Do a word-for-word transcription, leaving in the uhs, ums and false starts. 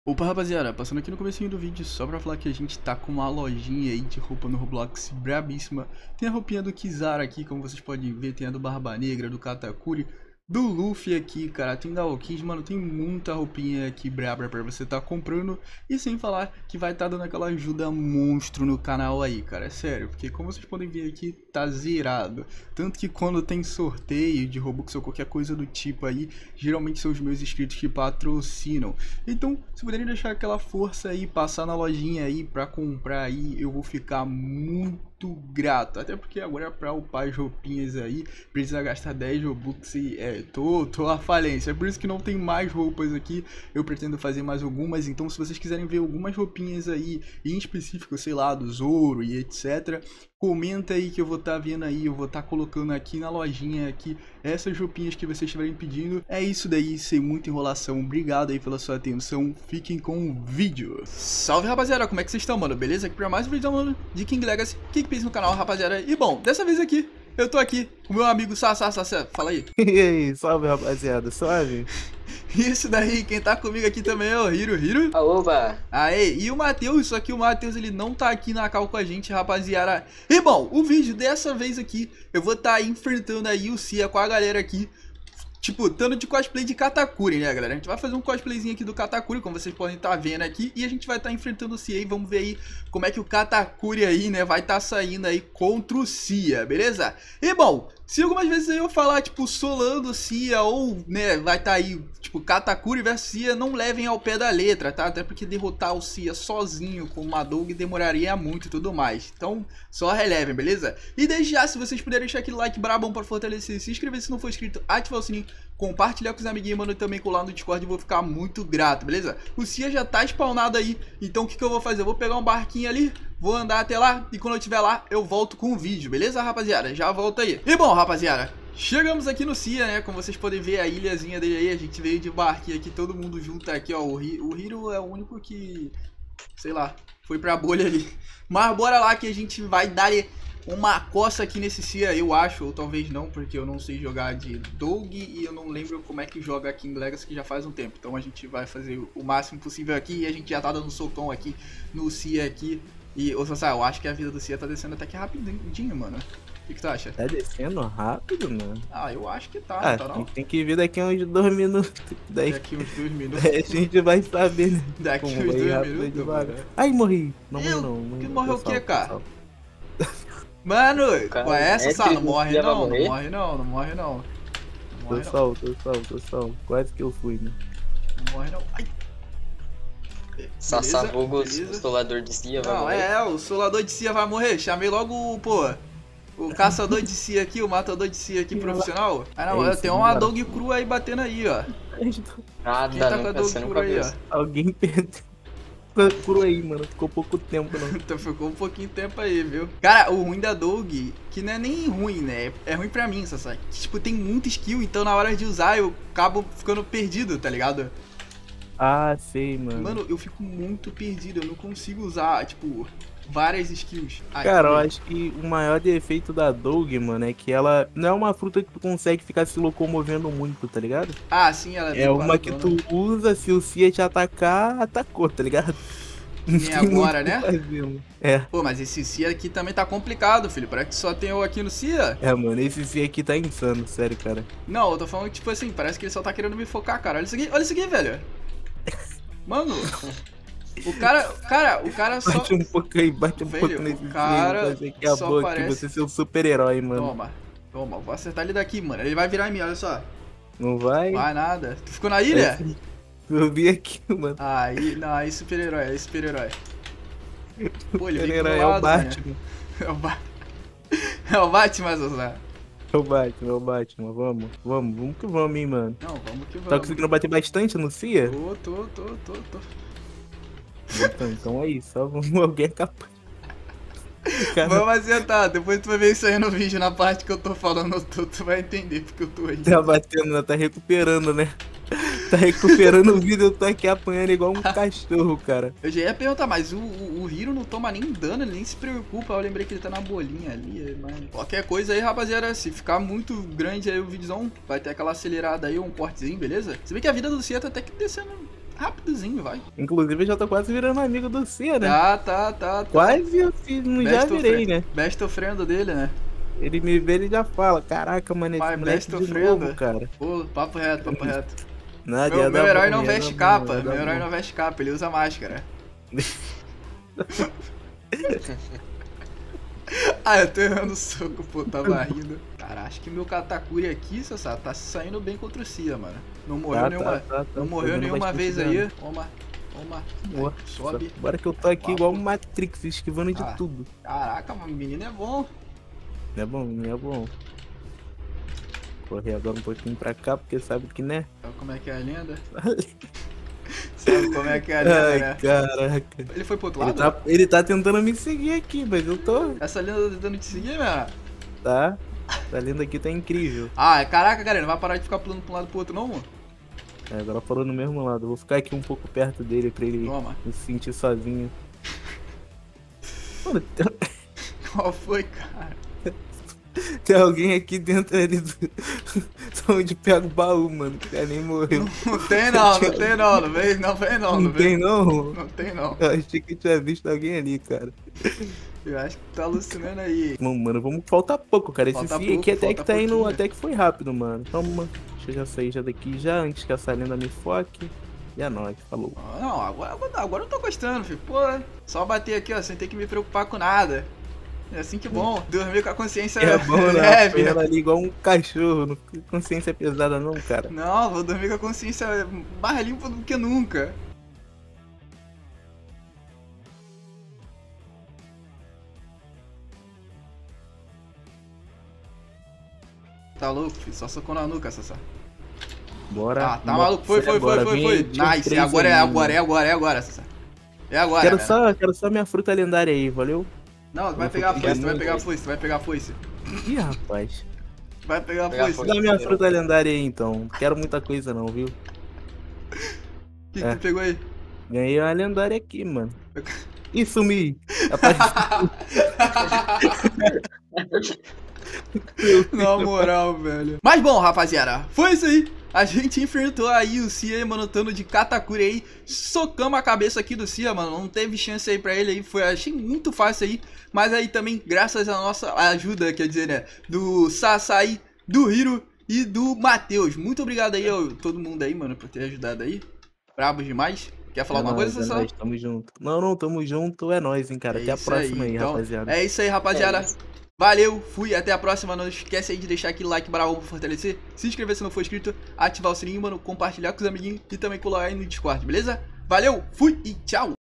Opa, rapaziada, passando aqui no comecinho do vídeo só pra falar que a gente tá com uma lojinha aí de roupa no Roblox brabíssima. Tem a roupinha do Kizaru aqui, como vocês podem ver, tem a do Barba Negra, do Katakuri, do Luffy aqui, cara, tem da Aokiji, mano, tem muita roupinha aqui braba pra você tá comprando. E sem falar que vai tá dando aquela ajuda monstro no canal aí, cara, é sério, porque como vocês podem ver aqui, tá zerado. Tanto que quando tem sorteio de Robux ou qualquer coisa do tipo aí, geralmente são os meus inscritos que patrocinam. Então, se puderem deixar aquela força aí, passar na lojinha aí pra comprar aí, eu vou ficar muito grato. Até porque agora pra upar as roupinhas aí, precisa gastar dez Robux e é, tô, tô à falência. É por isso que não tem mais roupas aqui, eu pretendo fazer mais algumas. Então se vocês quiserem ver algumas roupinhas aí, em específico, sei lá, do Zoro e etcétera, comenta aí que eu vou estar tá vendo aí, eu vou estar tá colocando aqui na lojinha aqui essas roupinhas que vocês estiverem pedindo. É isso daí, sem muita enrolação. Obrigado aí pela sua atenção. Fiquem com o vídeo. Salve, rapaziada, como é que vocês estão, mano? Beleza? Aqui pra mais um vídeo, mano, de King Legacy. Que pensa no canal, rapaziada. E bom, dessa vez aqui, eu tô aqui com o meu amigo Sassá, Sassá. Fala aí. E aí, salve, rapaziada, suave? Isso daí, quem tá comigo aqui também é o Hiro, Hiro. Oba! Aê, e o Matheus, só que o Matheus ele não tá aqui na cal com a gente, rapaziada. E bom, o vídeo dessa vez aqui, eu vou estar tá enfrentando aí o Cia com a galera aqui. Tipo, estando de cosplay de Katakuri, né, galera? A gente vai fazer um cosplayzinho aqui do Katakuri, como vocês podem estar tá vendo aqui. E a gente vai estar tá enfrentando o Cia e vamos ver aí como é que o Katakuri aí, né, vai estar tá saindo aí contra o Cia, beleza? E bom, se algumas vezes eu falar, tipo, solando o Cia ou, né, vai estar tá aí, tipo, Katakuri versus Cia, não levem ao pé da letra, tá? Até porque derrotar o Cia sozinho com uma Dog demoraria muito e tudo mais. Então, só relevem, beleza? E desde já, se vocês puderem deixar aquele like brabão para fortalecer, se inscrever se não for inscrito, ativar o sininho, compartilhar com os amiguinhos, mano, e também colar no Discord, eu vou ficar muito grato, beleza? O Cia já tá spawnado aí, então o que que eu vou fazer? Eu vou pegar um barquinho ali, vou andar até lá, e quando eu estiver lá, eu volto com o vídeo, beleza, rapaziada? Já volto aí. E bom, rapaziada, chegamos aqui no Cia, né? Como vocês podem ver, a ilhazinha dele aí, a gente veio de barquinho aqui, todo mundo junto aqui, ó. O Hiro é o único que, sei lá, foi pra bolha ali. Mas bora lá que a gente vai dar uma coça aqui nesse Cia, eu acho, ou talvez não, porque eu não sei jogar de Dog e eu não lembro como é que joga aqui em Legacy, que já faz um tempo. Então a gente vai fazer o máximo possível aqui e a gente já tá dando um socão aqui no Cia aqui. E, ô Sassá, eu acho que a vida do Cia tá descendo até que rapidinho, mano. O que, que tu acha? Tá descendo rápido, mano. Ah, eu acho que tá, Ah, não tá não? tem que ver daqui a uns dois minutos. Daí, Daqui uns dois minutos. daí a gente vai saber, né? Daqui Como uns vai dois rápido minutos, devagar. mano. Ai, morri. Não morri Eu? não. morri Que não. morreu Tô o quê, salvo, tô cara? salvo. Mano, Cara, qual é essa, é Sá? que Não morre já vai não, não morrer? morre não, não morre não. Não Tô morre não, salvo, tô salvo, tô salvo. Quase que eu fui, né? não morre não. Ai. Sassá Beleza, Vulgo, beleza. o solador de Cia, vai Não, morrer. é, o solador de Cia vai morrer. Chamei logo o, pô, o caçador de Cia aqui, o matador de Cia aqui profissional. Ah, não, É isso, tem uma vambora. Dog crua aí batendo aí, ó. Nada, Quem tá com a nunca Dog sendo crua aí, ó? cabeça. Alguém perdeu. Por aí, mano. Ficou pouco tempo, não. Então ficou um pouquinho de tempo aí, viu? Cara, o ruim da Dog, que não é nem ruim, né? É ruim pra mim, Sassá. Que, tipo, tem muita skill, então na hora de usar eu acabo ficando perdido, tá ligado? Ah, sei, mano. Mano, eu fico muito perdido, eu não consigo usar, tipo, várias skills. Ai, Cara, eu foi. acho que o maior defeito da Dog, mano, é que ela não é uma fruta que tu consegue ficar se locomovendo muito, tá ligado? Ah, sim, ela É uma que tu usa, se o Cia te atacar, atacou, tá ligado? Não Nem tem agora, muito o que né? fazer, mano. É, Pô, mas esse Cia aqui também tá complicado, filho. Parece que só tem eu aqui no Cia. é, mano, esse Cia aqui tá insano, sério, cara. Não, eu tô falando que, tipo assim, parece que ele só tá querendo me focar, cara. Olha isso aqui, olha isso aqui, velho. Mano, o cara, cara, o cara só... Bate um pouco aí, bate um Velho, pouco nesse o cara Cia, fazer aqui a só boca, parece- que você é seu super-herói, mano. Toma, toma, vou acertar ele daqui, mano. Ele vai virar em mim, olha só. Não vai? Vai nada. Tu ficou na ilha? É, eu vi aqui, mano. Aí, não, aí super-herói, aí super-herói. Pô, ele veio Super-herói pro é o lado, né? Batman. É o Batman. É o Batman, Zozá. É o Batman, é o Batman, vamos, vamos, vamos que vamos, hein, mano. Não, vamos que Tá vamos. conseguindo bater bastante no Cia? Tô, tô, tô, tô, tô. Então, então é isso, só vamos alguém é capaz. Cara, Vamos acertar, depois tu vai ver isso aí no vídeo, na parte que eu tô falando, tu, tu vai entender porque eu tô aí. tá batendo, né? Tá recuperando, né? Tá recuperando o vídeo, eu tô aqui apanhando igual um cachorro, cara. Eu já ia perguntar, mas o, o, o Hiro não toma nem dano, ele nem se preocupa. Eu lembrei que ele tá na bolinha ali, mas... Qualquer coisa aí, rapaziada, se ficar muito grande aí o vídeozão, vai ter aquela acelerada aí, um cortezinho, beleza? Se bem que a vida do Cia tá até que descendo rapidozinho, vai. Inclusive, eu já tô quase virando amigo do Cia, né? Tá, tá, tá. tá. Quase eu fiz, não já virei, né? Best ofrenda dele, né? Ele me vê, ele já fala, caraca, mano, esse Pai, moleque best de ofrenda. novo, cara. Pô, papo reto, papo reto. Nada, Meu, meu herói bom, não veste bom, capa, bom, meu herói bom. não veste capa, ele usa máscara. Ah, eu tô errando o soco, pô, tava rindo. Cara, acho que meu Katakuri aqui, Sassá, tá se saindo bem contra o Cia, mano. Não morreu Tá, nenhuma, tá, tá, tá, não tá morreu dando nenhuma bastante vez dano. aí. Toma, toma. Boa. Aí, sobe. Bora que eu tô aqui Papo. igual um Matrix, esquivando de Ah. tudo. Caraca, mano, menino é bom. Não é bom, não é bom. Correr agora um pouquinho pra cá, porque sabe que, né? Sabe como é que é a lenda? Sabe como é que é a lenda, Ai, né? caraca. Ele foi pro outro Ele lado? tá, ele tá tentando me seguir aqui, mas eu tô. Essa lenda tá tentando te seguir, mano? Tá? A lenda aqui tá incrível. Ah, caraca, galera, não vai parar de ficar pulando pra um lado pro outro, não, mano? É, agora falou no mesmo lado. Eu vou ficar aqui um pouco perto dele pra ele Toma. me sentir sozinho. Mano, tem, Qual foi, cara? tem alguém aqui dentro ali do. onde pega o baú, mano. O cara nem morreu. Não tem não, não tem não, não vem não, vem não, Não, não tem vem. não? Não tem não. Eu achei que tinha visto alguém ali, cara. Eu acho que tá alucinando aí. Não, mano, vamos faltar pouco, cara. Esse Falta sim pouco, aqui até falta que tá indo, pouquinho. até que foi rápido, mano. Toma, deixa eu já sair já daqui já, antes que essa lenda me foque. E é nóis, falou. Ah, não, agora, agora, agora eu tô gostando, filho. Pô, só bater aqui, ó, sem ter que me preocupar com nada. É assim que bom, dormir com a consciência É bom, né? leve. Ela ali igual um cachorro, não fica com consciência pesada não, cara. Não, vou dormir com a consciência mais limpa do que nunca. Tá louco, filho? Só socou na nuca, Sassá. Bora. Ah, tá Nossa, maluco? Foi, foi, foi, agora, foi, vem foi. aí, dia Nice, três agora é aí, agora, é mano. agora, é agora, Sassá. É agora, Quero cara. só, quero só minha fruta lendária aí, valeu? Não, tu vai Eu pegar a vou foice, tu pegar vai muito pegar a aí. foice, tu vai pegar a foice. Ih, rapaz. Vai pegar a Pegar a foice. foice. Dá minha fruta lendária aí, então. Não quero muita coisa não, viu? O que, que É. tu pegou aí? Ganhei uma lendária aqui, mano. Ih, sumi. Apareceu. Na moral, velho. Mas bom, rapaziada, foi isso aí. A gente enfrentou aí o Cia, mano, tando de Katakuri aí. Socamos a cabeça aqui do Cia, mano. Não teve chance aí pra ele aí. Foi, achei muito fácil aí. Mas aí também, graças à nossa ajuda, quer dizer, né? Do Sasai, do Hiro e do Matheus. Muito obrigado aí a todo mundo aí, mano, por ter ajudado aí. Brabo demais. Quer falar É alguma nóis, coisa, é Sassá? nóis, tamo junto. Não, não, tamo junto, é nóis, hein, cara. É Até a isso próxima aí, então, rapaziada. É isso aí, rapaziada. É isso. Valeu, fui, até a próxima. Não esquece aí de deixar aquele like bravo pra fortalecer. Se inscrever se não for inscrito, ativar o sininho, mano, compartilhar com os amiguinhos e também colar aí no Discord, beleza? Valeu, fui e tchau!